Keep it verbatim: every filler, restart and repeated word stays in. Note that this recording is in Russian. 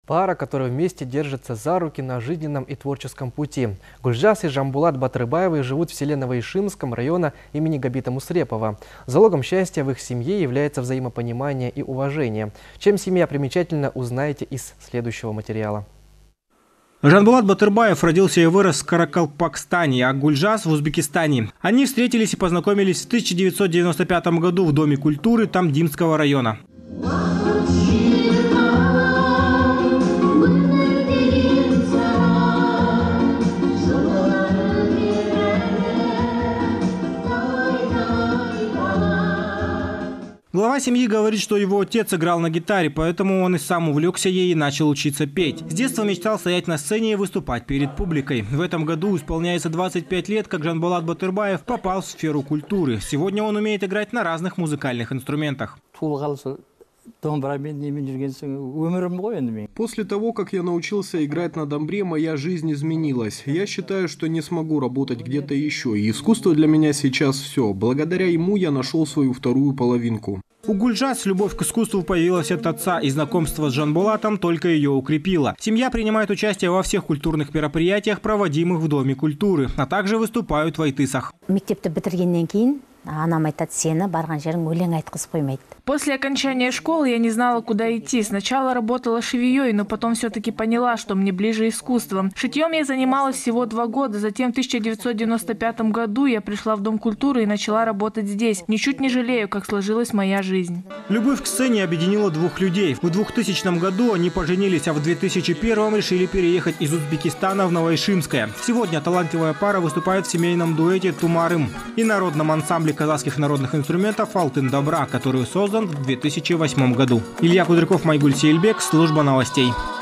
Пара, которая вместе держится за руки на жизненном и творческом пути. Гульжаз и Жамбулат Батырбаевы живут в селе Новоишимском района имени Габита Мусрепова. Залогом счастья в их семье является взаимопонимание и уважение. Чем семья примечательна, узнаете из следующего материала. Жанбулат Батырбаев родился и вырос в Каракалпакстане, а Гульжаз в Узбекистане. Они встретились и познакомились в тысяча девятьсот девяносто пятом году в Доме культуры Тамдимского района. Глава семьи говорит, что его отец играл на гитаре, поэтому он и сам увлекся ей и начал учиться петь. С детства мечтал стоять на сцене и выступать перед публикой. В этом году исполняется двадцать пять лет, как Жанбулат Батырбаев попал в сферу культуры. Сегодня он умеет играть на разных музыкальных инструментах. После того, как я научился играть на домбре, моя жизнь изменилась. Я считаю, что не смогу работать где-то еще. И искусство для меня сейчас все. Благодаря ему я нашел свою вторую половинку. У Гульжаз любовь к искусству появилась от отца, и знакомство с Жанбулатом только ее укрепило. Семья принимает участие во всех культурных мероприятиях, проводимых в Доме культуры, а также выступают в Айтысах. После окончания школы я не знала, куда идти. Сначала работала швеей, но потом все-таки поняла, что мне ближе искусство. Шитьем я занималась всего два года. Затем в тысяча девятьсот девяносто пятом году я пришла в Дом культуры и начала работать здесь. Ничуть не жалею, как сложилась моя жизнь. Любовь к сцене объединила двух людей. В двухтысячном году они поженились, а в две тысячи первом решили переехать из Узбекистана в Новоишимское. Сегодня талантливая пара выступает в семейном дуэте «Тумарым» и народном ансамбле казахских народных инструментов «Алтын Добра», который создан в две тысячи восьмом году. Илья Кудряков, Майгуль Сейлбек, служба новостей.